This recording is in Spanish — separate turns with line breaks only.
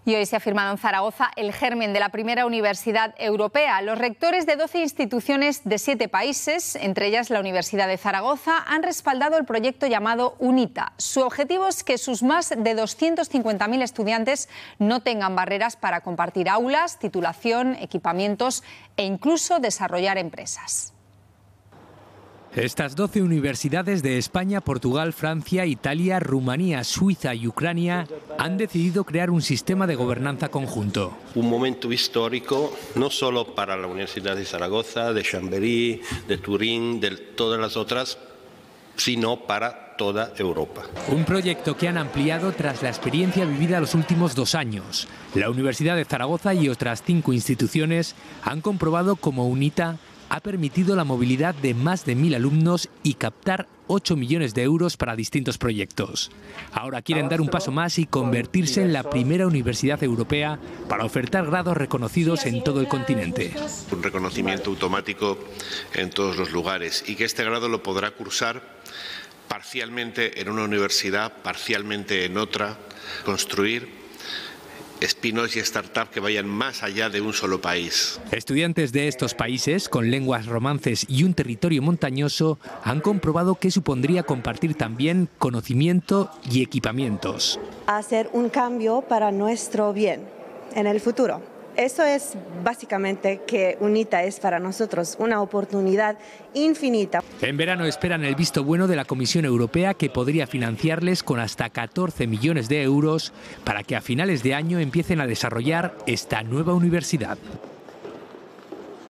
Y hoy se ha firmado en Zaragoza el germen de la primera universidad europea. Los rectores de 12 instituciones de 7 países, entre ellas la Universidad de Zaragoza, han respaldado el proyecto llamado UNITA. Su objetivo es que sus más de 250.000 estudiantes no tengan barreras para compartir aulas, titulación, equipamientos e incluso desarrollar empresas.
Estas 12 universidades de España, Portugal, Francia, Italia, Rumanía, Suiza y Ucrania han decidido crear un sistema de gobernanza conjunto.
Un momento histórico no solo para la Universidad de Zaragoza, de Chambéry, de Turín, de todas las otras, sino para toda Europa.
Un proyecto que han ampliado tras la experiencia vivida los últimos 2 años. La Universidad de Zaragoza y otras 5 instituciones han comprobado cómo UNITA ha permitido la movilidad de más de 1.000 alumnos y captar 8 millones de euros para distintos proyectos. Ahora quieren dar un paso más y convertirse en la primera universidad europea para ofertar grados reconocidos en todo el continente.
Un reconocimiento automático en todos los lugares y que este grado lo podrá cursar parcialmente en una universidad, parcialmente en otra, construir spin-offs y startups que vayan más allá de un solo país.
Estudiantes de estos países, con lenguas romances y un territorio montañoso, han comprobado que supondría compartir también conocimiento y equipamientos.
Hacer un cambio para nuestro bien en el futuro. Eso es básicamente que UNITA es para nosotros una oportunidad infinita.
En verano esperan el visto bueno de la Comisión Europea, que podría financiarles con hasta 14 millones de euros para que a finales de año empiecen a desarrollar esta nueva universidad.